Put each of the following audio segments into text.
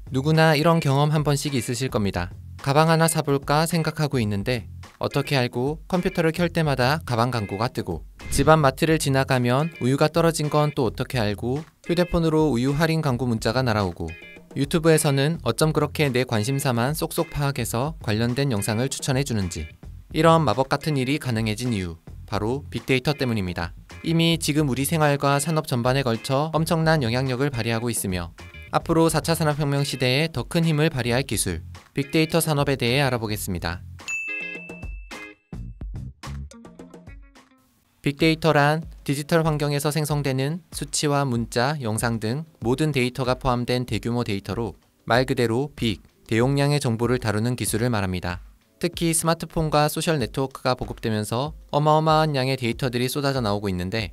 누구나 이런 경험 한 번씩 있으실 겁니다. 가방 하나 사볼까 생각하고 있는데 어떻게 알고 컴퓨터를 켤 때마다 가방 광고가 뜨고, 집 앞 마트를 지나가면 우유가 떨어진 건 또 어떻게 알고 휴대폰으로 우유 할인 광고 문자가 날아오고, 유튜브에서는 어쩜 그렇게 내 관심사만 쏙쏙 파악해서 관련된 영상을 추천해주는지. 이런 마법 같은 일이 가능해진 이유, 바로 빅데이터 때문입니다. 이미 지금 우리 생활과 산업 전반에 걸쳐 엄청난 영향력을 발휘하고 있으며 앞으로 4차 산업혁명 시대에 더 큰 힘을 발휘할 기술, 빅데이터 산업에 대해 알아보겠습니다. 빅데이터란 디지털 환경에서 생성되는 수치와 문자, 영상 등 모든 데이터가 포함된 대규모 데이터로, 말 그대로 빅, 대용량의 정보를 다루는 기술을 말합니다. 특히 스마트폰과 소셜 네트워크가 보급되면서 어마어마한 양의 데이터들이 쏟아져 나오고 있는데,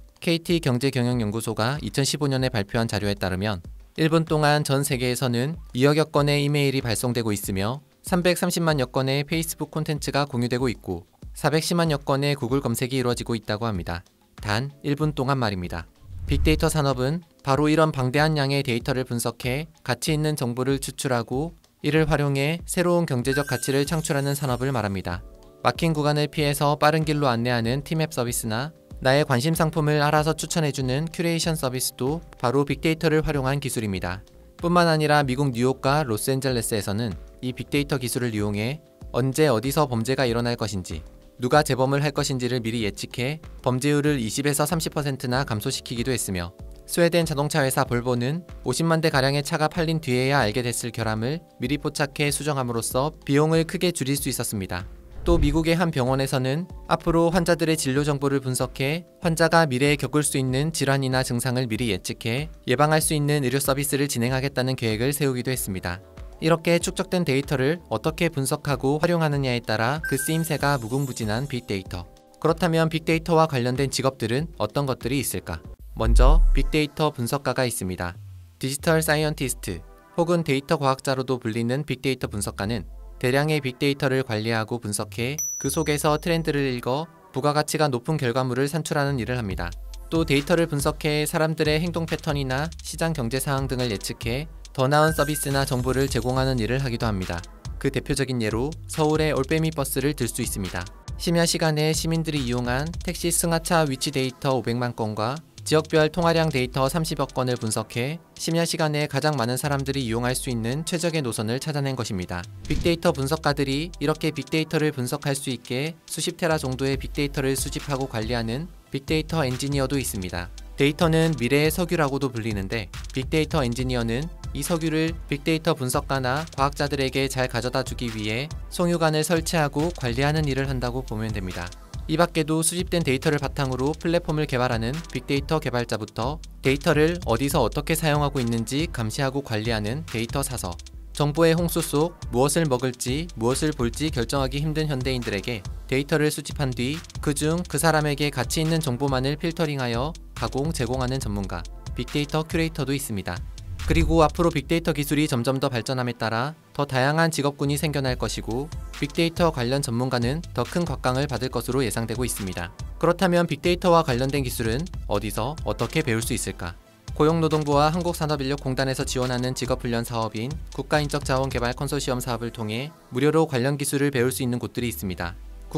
KT경제경영연구소가 2015년에 발표한 자료에 따르면 1분 동안 전 세계에서는 2억여 건의 이메일이 발송되고 있으며 330만여 건의 페이스북 콘텐츠가 공유되고 있고 410만여 건의 구글 검색이 이루어지고 있다고 합니다. 단 1분 동안 말입니다. 빅데이터 산업은 바로 이런 방대한 양의 데이터를 분석해 가치 있는 정보를 추출하고 이를 활용해 새로운 경제적 가치를 창출하는 산업을 말합니다. 막힌 구간을 피해서 빠른 길로 안내하는 티맵 서비스나 나의 관심 상품을 알아서 추천해주는 큐레이션 서비스도 바로 빅데이터를 활용한 기술입니다. 뿐만 아니라 미국 뉴욕과 로스앤젤레스에서는 이 빅데이터 기술을 이용해 언제 어디서 범죄가 일어날 것인지, 누가 재범을 할 것인지를 미리 예측해 범죄율을 20에서 30%나 감소시키기도 했으며, 스웨덴 자동차 회사 볼보는 50만 대가량의 차가 팔린 뒤에야 알게 됐을 결함을 미리 포착해 수정함으로써 비용을 크게 줄일 수 있었습니다. 또 미국의 한 병원에서는 앞으로 환자들의 진료 정보를 분석해 환자가 미래에 겪을 수 있는 질환이나 증상을 미리 예측해 예방할 수 있는 의료 서비스를 진행하겠다는 계획을 세우기도 했습니다. 이렇게 축적된 데이터를 어떻게 분석하고 활용하느냐에 따라 그 쓰임새가 무궁무진한 빅데이터. 그렇다면 빅데이터와 관련된 직업들은 어떤 것들이 있을까? 먼저 빅데이터 분석가가 있습니다. 디지털 사이언티스트 혹은 데이터 과학자로도 불리는 빅데이터 분석가는 대량의 빅데이터를 관리하고 분석해 그 속에서 트렌드를 읽어 부가가치가 높은 결과물을 산출하는 일을 합니다. 또 데이터를 분석해 사람들의 행동 패턴이나 시장 경제 상황 등을 예측해 더 나은 서비스나 정보를 제공하는 일을 하기도 합니다. 그 대표적인 예로 서울의 올빼미 버스를 들 수 있습니다. 심야 시간에 시민들이 이용한 택시 승하차 위치 데이터 500만 건과 지역별 통화량 데이터 30여 건을 분석해 심야 시간에 가장 많은 사람들이 이용할 수 있는 최적의 노선을 찾아낸 것입니다. 빅데이터 분석가들이 이렇게 빅데이터를 분석할 수 있게 수십 테라 정도의 빅데이터를 수집하고 관리하는 빅데이터 엔지니어도 있습니다. 데이터는 미래의 석유라고도 불리는데, 빅데이터 엔지니어는 이 석유를 빅데이터 분석가나 과학자들에게 잘 가져다 주기 위해 송유관을 설치하고 관리하는 일을 한다고 보면 됩니다. 이 밖에도 수집된 데이터를 바탕으로 플랫폼을 개발하는 빅데이터 개발자부터 데이터를 어디서 어떻게 사용하고 있는지 감시하고 관리하는 데이터 사서, 정보의 홍수 속 무엇을 먹을지 무엇을 볼지 결정하기 힘든 현대인들에게 데이터를 수집한 뒤 그중 그 사람에게 가치 있는 정보만을 필터링하여 가공, 제공하는 전문가, 빅데이터 큐레이터도 있습니다. 그리고 앞으로 빅데이터 기술이 점점 더 발전함에 따라 더 다양한 직업군이 생겨날 것이고, 빅데이터 관련 전문가는 더 큰 곽강을 받을 것으로 예상되고 있습니다. 그렇다면 빅데이터와 관련된 기술은 어디서 어떻게 배울 수 있을까? 고용노동부와 한국산업인력공단에서 지원하는 직업훈련 사업인 국가인적자원개발 컨소시엄 사업을 통해 무료로 관련 기술을 배울 수 있는 곳들이 있습니다.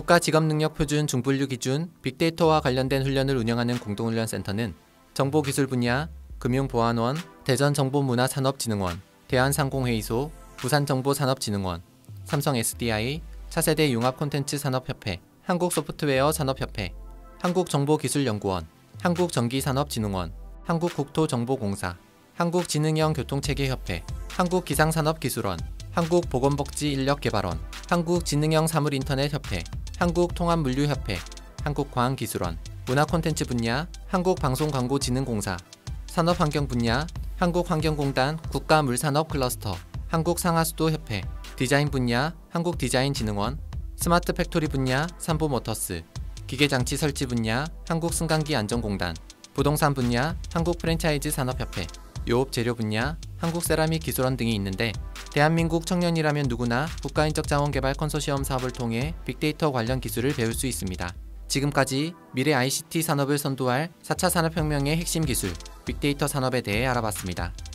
국가직업능력표준 중분류 기준 빅데이터와 관련된 훈련을 운영하는 공동훈련센터는 정보기술 분야, 금융보안원, 대전정보문화산업진흥원, 대한상공회의소, 부산정보산업진흥원, 삼성 SDI, 차세대 융합콘텐츠산업협회, 한국소프트웨어산업협회, 한국정보기술연구원, 한국전기산업진흥원, 한국국토정보공사, 한국지능형 교통체계협회, 한국기상산업기술원, 한국보건복지인력개발원, 한국지능형 사물인터넷협회, 한국통합물류협회, 한국과학기술원, 문화콘텐츠 분야, 한국방송광고진흥공사, 산업환경 분야, 한국환경공단 국가물산업클러스터, 한국상하수도협회, 디자인 분야, 한국디자인진흥원, 스마트 팩토리 분야, 삼보모터스, 기계장치 설치 분야, 한국승강기안전공단, 부동산 분야, 한국프랜차이즈 산업협회, 요업재료 분야, 한국세라믹기술원 등이 있는데, 대한민국 청년이라면 누구나 국가인적자원개발 컨소시엄 사업을 통해 빅데이터 관련 기술을 배울 수 있습니다. 지금까지 미래 ICT 산업을 선도할 4차 산업혁명의 핵심 기술, 빅데이터 산업에 대해 알아봤습니다.